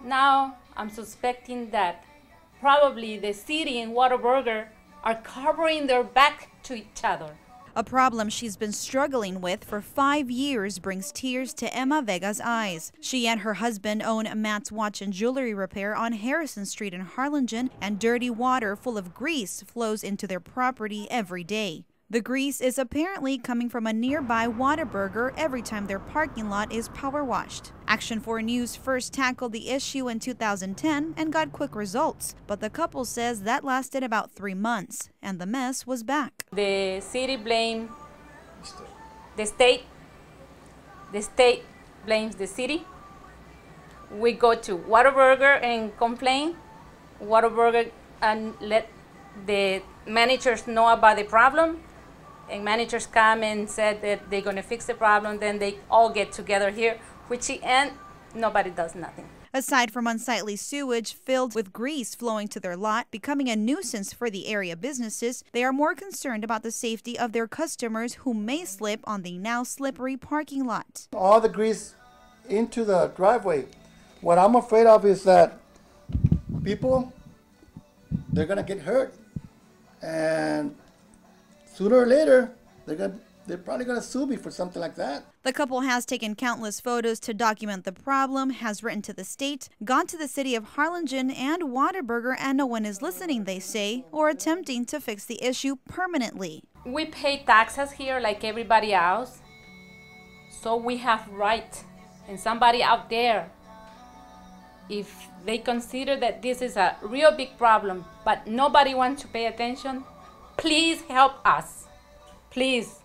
Now I'm suspecting that probably the city and Whataburger are covering their back to each other. A problem she's been struggling with for 5 years brings tears to Emma Vega's eyes. She and her husband own Matt's Watch and Jewelry Repair on Harrison Street in Harlingen, and dirty water full of grease flows into their property every day. The grease is apparently coming from a nearby Whataburger every time their parking lot is power washed. Action 4 News first tackled the issue in 2010 and got quick results, but the couple says that lasted about 3 months and the mess was back. The city blames the state. The state blames the city. We go to Whataburger and complain. Whataburger and let the managers know about the problem. And managers come and said that they're going to fix the problem, then they all get together here, which in the end, nobody does nothing. Aside from unsightly sewage filled with grease flowing to their lot, becoming a nuisance for the area businesses, they are more concerned about the safety of their customers who may slip on the now slippery parking lot. All the grease into the driveway. What I'm afraid of is that people, they're going to get hurt. And sooner or later, they're probably going to sue me for something like that. The couple has taken countless photos to document the problem, has written to the state, gone to the city of Harlingen and Whataburger, and no one is listening, they say, or attempting to fix the issue permanently. We pay taxes here like everybody else, so we have right. And somebody out there, if they consider that this is a real big problem, but nobody wants to pay attention, please help us. Please.